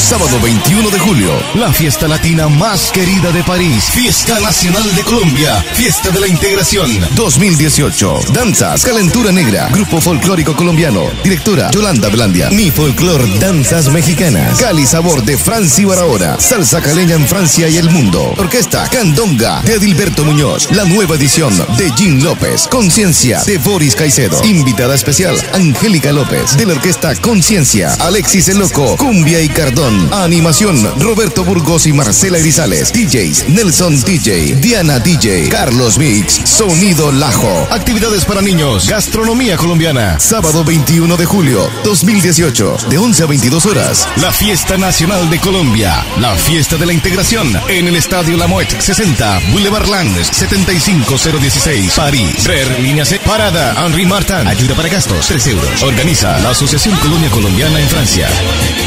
Sábado 21 de julio, la fiesta latina más querida de París. Fiesta Nacional de Colombia. Fiesta de la Integración 2018. Danzas Calentura Negra. Grupo folclórico colombiano. Directora Yolanda Blandia. Mi Folclor Danzas Mexicanas. Cali Sabor de Franci Barahona. Salsa caleña en Francia y el mundo. Orquesta Candonga de Edilberto Muñoz. La nueva edición de Jean López. Conciencia de Boris Caicedo. Invitada especial Angélica López de la Orquesta Conciencia. Alexis el Loco. Cumbia y Cardón. Animación Roberto Burgos y Marcela Grisales. DJs Nelson DJ. Diana DJ. Carlos Mix. Sonido Lajo. Actividades para niños. Gastronomía colombiana. Sábado 21 de julio 2018 de 11 a 22 horas. La Fiesta Nacional de Colombia. La Fiesta de la Integración en el Estadio La Moet 60 Boulevard Landes 75016 París. Ver línea C. Parada Henri Martin. Ayuda para gastos 3 euros. Organiza la Asociación Colonia Colombiana en Francia.